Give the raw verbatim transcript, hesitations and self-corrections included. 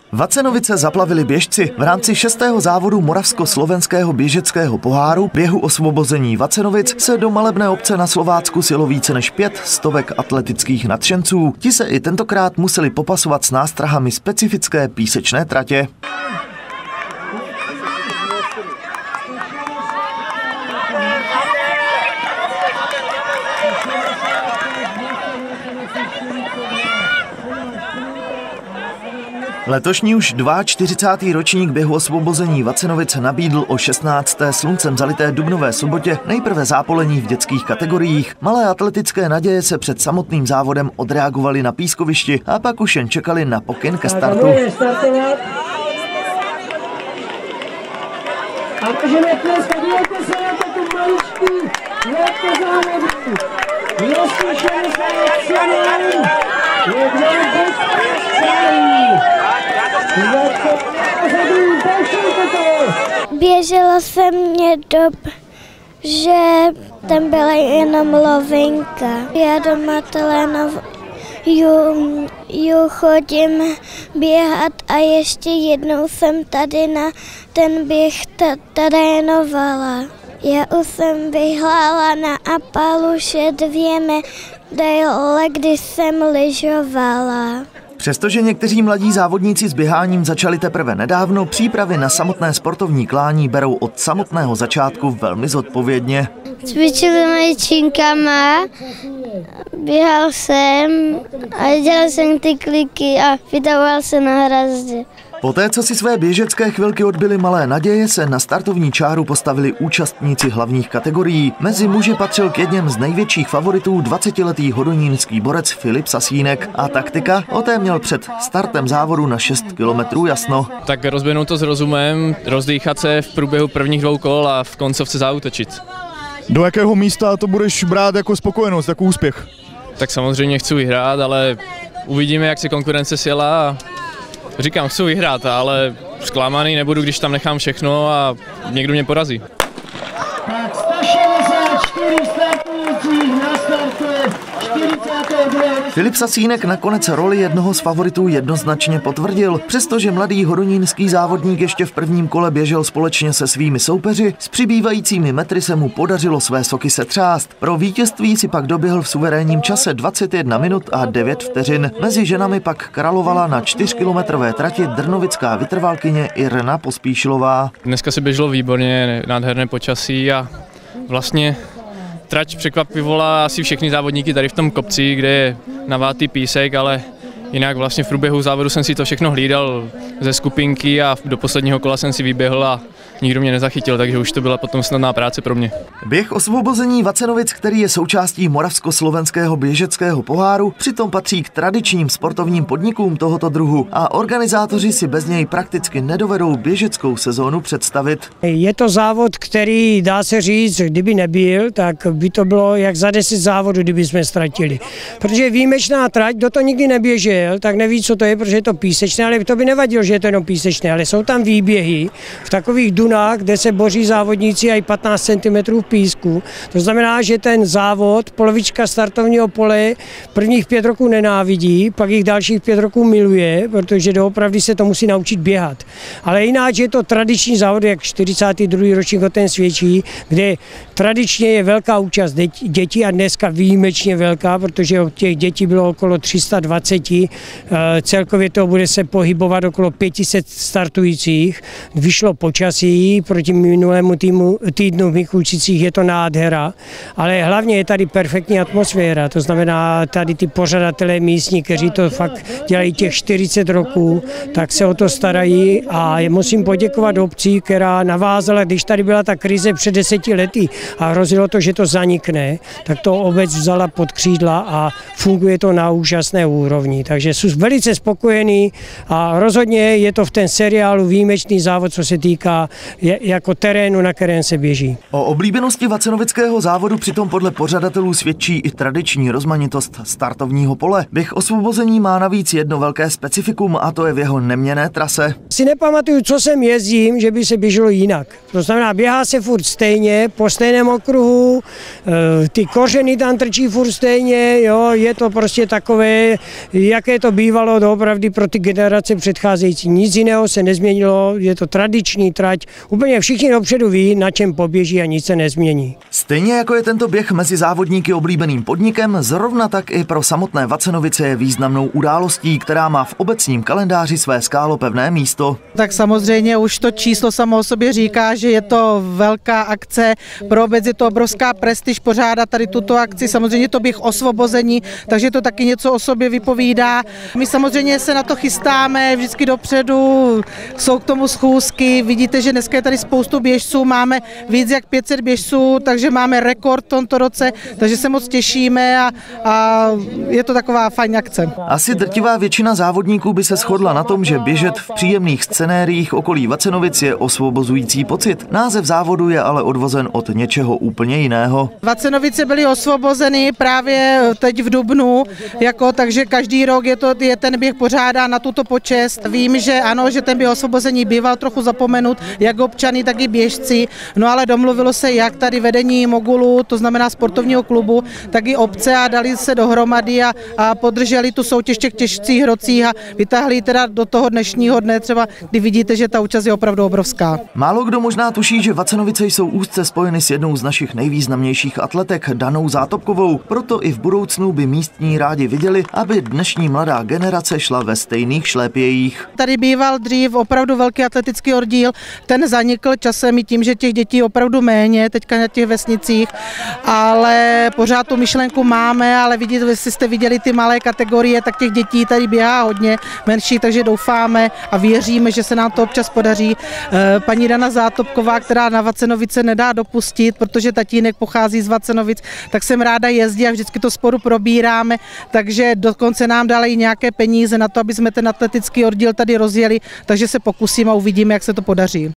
Vacenovice zaplavili běžci. V rámci šestého závodu Moravsko-slovenského běžeckého poháru běhu osvobození Vacenovic se do malebné obce na Slovácku sjelo více než pět stovek atletických nadšenců. Ti se i tentokrát museli popasovat s nástrahami specifické písečné tratě. Letošní už čtyřicátý druhý ročník běhu osvobození Vacenovic nabídl o šestnácté sluncem zalité dubnové sobotě nejprve zápolení v dětských kategoriích. Malé atletické naděje se před samotným závodem odreagovaly na pískovišti a pak už jen čekali na pokyn ke startu. A můžeme dnes podívejte se na takovou maličku, jak to závodí. dvě šedesát sedm, je Běžela jsem mě dob, že tam byla jenom lovinka. Já doma trénovat, ju, ju chodím běhat a ještě jednou jsem tady na ten běh trénovala. Já už jsem vyhrála na Apaluše dvě medaile, když jsem lyžovala. Přestože někteří mladí závodníci s běháním začali teprve nedávno, přípravy na samotné sportovní klání berou od samotného začátku velmi zodpovědně. Cvičili jsme činkama, běhal jsem a dělal jsem ty kliky a vydával se na hrazdě. Poté, co si své běžecké chvilky odbyly malé naděje, se na startovní čáru postavili účastníci hlavních kategorií. Mezi muži patřil k jedněm z největších favoritů dvacetiletý hodonínský borec Filip Sasínek a taktika, o té měl před startem závodu na šest kilometrů jasno. Tak rozběhnout to s rozumem, rozdýchat se v průběhu prvních dvou kol a v koncovce zaútočit. Do jakého místa to budeš brát jako spokojenost, jako úspěch? Tak samozřejmě chci vyhrát, ale uvidíme, jak se konkurence sjela. A říkám, chci vyhrát, ale zklamaný nebudu, když tam nechám všechno a někdo mě porazí. Tak sto šedesát čtyři startujících na startuje čtyřicátého druhého Filip Sasínek nakonec roli jednoho z favoritů jednoznačně potvrdil. Přestože mladý hodonínský závodník ještě v prvním kole běžel společně se svými soupeři, s přibývajícími metry se mu podařilo své soky setřást. Pro vítězství si pak doběhl v suverénním čase dvacet jedna minut a devět vteřin. Mezi ženami pak královala na čtyřkilometrové trati drnovická vytrvalkyně Irena Pospíšilová. Dneska se běželo výborně, nádherné počasí a vlastně trať překvapivovala asi všechny závodníky tady v tom kopci, kde je navátý písek, ale jinak vlastně v průběhu závodu jsem si to všechno hlídal ze skupinky a do posledního kola jsem si vyběhl a nikdo mě nezachytil, takže už to byla potom snadná práce pro mě. Běh osvobození Vacenovic, který je součástí Moravsko-slovenského běžeckého poháru, přitom patří k tradičním sportovním podnikům tohoto druhu a organizátoři si bez něj prakticky nedovedou běžeckou sezónu představit. Je to závod, který dá se říct, kdyby nebyl, tak by to bylo jak za deset závodů, kdyby jsme ztratili. Protože výjimečná trať, kdo to nikdy neběžel, tak neví, co to je, protože je to písečné, ale to by nevadilo, že je to jenom písečné, ale jsou tam výběhy v takových dunách, kde se boří závodníci i patnáct centimetrů v písku. To znamená, že ten závod, polovička startovního pole, prvních pět roků nenávidí, pak jich dalších pět roků miluje, protože doopravdy se to musí naučit běhat. Ale jinak je to tradiční závod, jak čtyřicátý druhý ročník o ten svědčí, kde tradičně je velká účast dětí a dneska výjimečně velká, protože od těch dětí bylo okolo tři sta dvacet, celkově to bude se pohybovat okolo pět set startujících. Vyšlo počasí, proti minulému týmu, týdnu v Mikulčicích je to nádhera, ale hlavně je tady perfektní atmosféra, to znamená tady ty pořadatelé místní, kteří to fakt dělají těch čtyřicet roků, tak se o to starají a musím poděkovat obcí, která navázala, když tady byla ta krize před deseti lety a hrozilo to, že to zanikne, tak to obec vzala pod křídla a funguje to na úžasné úrovni, takže jsou velice spokojení a rozhodně je to v ten seriálu výjimečný závod, co se týká jako terénu, na kterém se běží. O oblíbenosti vacenovického závodu přitom podle pořadatelů svědčí i tradiční rozmanitost startovního pole. Běh osvobození má navíc jedno velké specifikum a to je v jeho neměnné trase. Si nepamatuju, co jsem jezdím, že by se běželo jinak. To znamená, běhá se furt stejně, po stejném okruhu, ty kořeny tam trčí furt stejně, jo, je to prostě takové, jak jaké to bývalo doopravdy pro ty generace předcházející. Nic jiného se nezměnilo, je to tradiční trať. Úplně všichni dopředu ví, na čem poběží a nic se nezmění. Stejně jako je tento běh mezi závodníky oblíbeným podnikem, zrovna tak i pro samotné Vacenovice je významnou událostí, která má v obecním kalendáři své skálopevné místo. Tak samozřejmě už to číslo samo o sobě říká, že je to velká akce, pro obec je to obrovská prestiž pořádat tady tuto akci, samozřejmě to běh osvobození, takže to taky něco o sobě vypovídá. My samozřejmě se na to chystáme vždycky dopředu, jsou k tomu schůzky, vidíte, že dneska je tady spoustu běžců, máme víc jak pět set běžců, takže máme rekord v tomto roce, takže se moc těšíme a, a je to taková fajn akce. Asi drtivá většina závodníků by se shodla na tom, že běžet v příjemných scenériích okolí Vacenovic je osvobozující pocit. Název závodu je ale odvozen od něčeho úplně jiného. Vacenovice byly osvobozeny právě teď v dubnu, jako, takže každý rok je, to, je ten běh pořádá na tuto počest. Vím, že ano, že ten běh osvobození býval trochu zapomenut, jak občany, tak i běžci, no ale domluvilo se jak tady vedení Mogulu, to znamená sportovního klubu, tak i obce a dali se dohromady a, a podrželi tu soutěž těch těžcích hrocích a vytáhli teda do toho dnešního dne třeba, kdy vidíte, že ta účast je opravdu obrovská. Málo kdo možná tuší, že Vacenovice jsou úzce spojeny s jednou z našich nejvýznamnějších atletek, Danou Zátopkovou, proto i v budoucnu by místní rádi viděli, aby dnešní mladá generace šla ve stejných šlépějích. Tady býval dřív opravdu velký atletický oddíl, ten zanikl časem i tím, že těch dětí opravdu méně teďka na těch vesnicích, ale pořád tu myšlenku máme, ale vidíte, jestli jste viděli ty malé kategorie, tak těch dětí tady běhá hodně menší, takže doufáme a věříme, že se nám to občas podaří. Paní Dana Zátopková, která na Vacenovice nedá dopustit, protože tatínek pochází z Vacenovic, tak jsem ráda jezdí a vždycky to sporu probíráme, takže dokonce nám dala i nějaké peníze na to, aby jsme ten atletický oddíl tady rozjeli, takže se pokusíme a uvidíme, jak se to podaří.